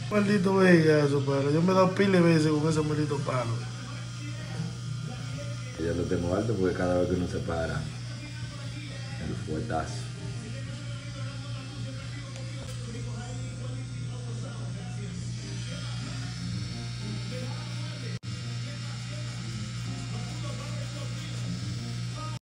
Maldito vejigazo, padre. Yo me he dado pile veces con ese maldito palo. Yo lo tengo alto porque cada vez que uno se para, el fuetazo.